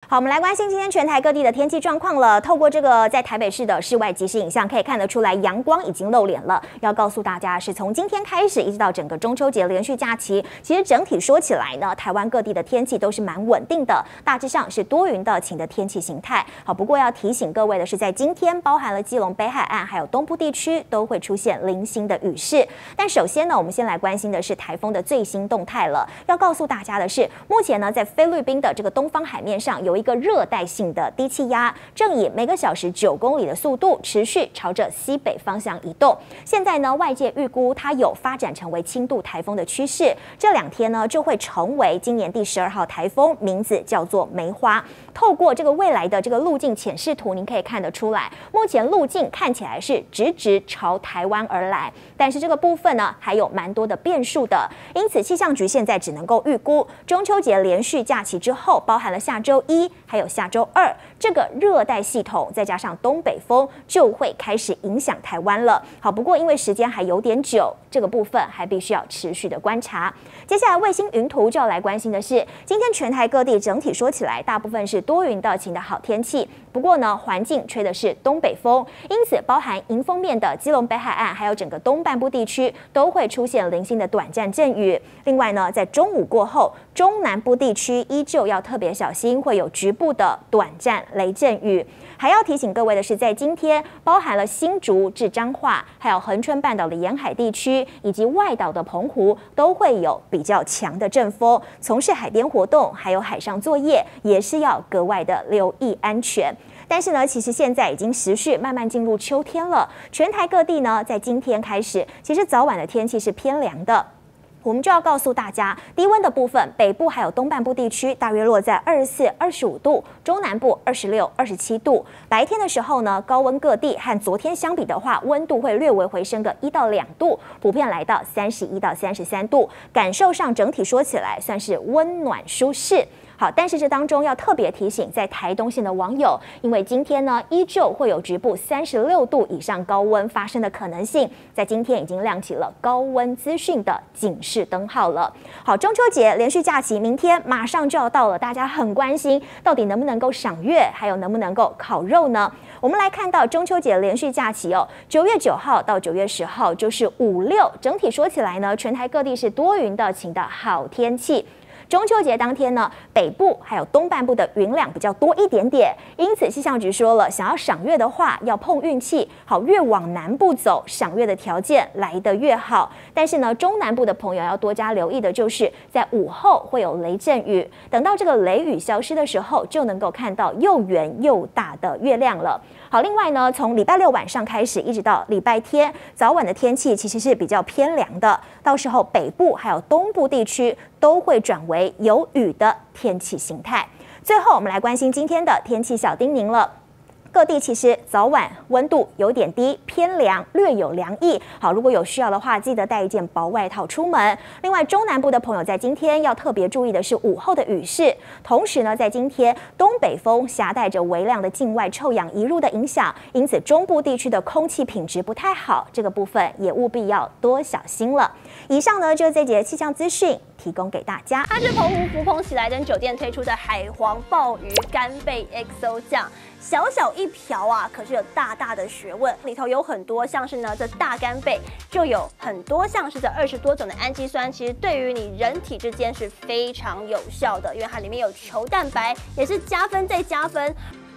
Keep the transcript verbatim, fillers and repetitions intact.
好，我们来关心今天全台各地的天气状况了。透过这个在台北市的室外即时影像，可以看得出来阳光已经露脸了。要告诉大家，是从今天开始一直到整个中秋节连续假期，其实整体说起来呢，台湾各地的天气都是蛮稳定的，大致上是多云到晴的天气形态。好，不过要提醒各位的是，在今天包含了基隆北海岸还有东部地区都会出现零星的雨势。但首先呢，我们先来关心的是台风的最新动态了。要告诉大家的是，目前呢，在菲律宾的这个东方海面上有一个热带性的低气压，正以每个小时九公里的速度持续朝着西北方向移动。现在呢，外界预估它有发展成为轻度台风的趋势，这两天呢就会成为今年第十二号台风，名字叫做梅花。透过这个未来的这个路径显示图，您可以看得出来，目前路径看起来是直直朝台湾而来，但是这个部分呢还有蛮多的变数的，因此气象局现在只能够预估中秋节连续假期之后，包含了下周一还有下周二，这个热带系统再加上东北风就会开始影响台湾了。好，不过因为时间还有点久，这个部分还必须要持续的观察。接下来卫星云图就要来关心的是，今天全台各地整体说起来，大部分是多云到晴的好天气。不过呢，环境吹的是东北风，因此包含迎风面的基隆北海岸，还有整个东半部地区都会出现零星的短暂阵雨。另外呢，在中午过后，中南部地区依旧要特别小心，会有局部的短暂雷阵雨。还要提醒各位的是，在今天包含了新竹至彰化，还有恒春半岛的沿海地区，以及外岛的澎湖，都会有比较强的阵风。从事海边活动，还有海上作业，也是要格外的留意安全。但是呢，其实现在已经持续慢慢进入秋天了，全台各地呢，在今天开始，其实早晚的天气是偏凉的。我们就要告诉大家，低温的部分，北部还有东半部地区大约落在二十四、二十五度，中南部二十六、二十七度。白天的时候呢，高温各地和昨天相比的话，温度会略微回升个一到两度，普遍来到三十一到三十三度，感受上整体说起来算是温暖舒适。好，但是这当中要特别提醒在台东县的网友，因为今天呢依旧会有局部三十六度以上高温发生的可能性，在今天已经亮起了高温资讯的警示灯号了。好，中秋节连续假期明天马上就要到了，大家很关心到底能不能够赏月，还有能不能够烤肉呢？我们来看到中秋节连续假期哦，九月九号到九月十号就是五六，整体说起来呢，全台各地是多云到晴的好天气。中秋节当天呢，北部还有东半部的云量比较多一点点，因此气象局说了，想要赏月的话要碰运气，好，越往南部走，赏月的条件来得越好。但是呢，中南部的朋友要多加留意的就是在午后会有雷阵雨，等到这个雷雨消失的时候，就能够看到又圆又大的月亮了。好，另外呢，从礼拜六晚上开始，一直到礼拜天早晚的天气其实是比较偏凉的，到时候北部还有东部地区都会转为有雨的天气形态。最后，我们来关心今天的天气小叮咛了。各地其实早晚温度有点低，偏凉，略有凉意。好，如果有需要的话，记得带一件薄外套出门。另外，中南部的朋友在今天要特别注意的是午后的雨势。同时呢，在今天东北风携带着微量的境外臭氧移入的影响，因此中部地区的空气品质不太好，这个部分也务必要多小心了。以上呢就是这节气象资讯提供给大家。 它是澎湖福朋喜来登酒店推出的海皇鲍鱼干贝 X O 酱。小小一瓢啊，可是有大大的学问，里头有很多像是呢，这大干贝就有很多像是这二十多种的氨基酸，其实对于你人体之间是非常有效的，因为它里面有球蛋白，也是加分再加分。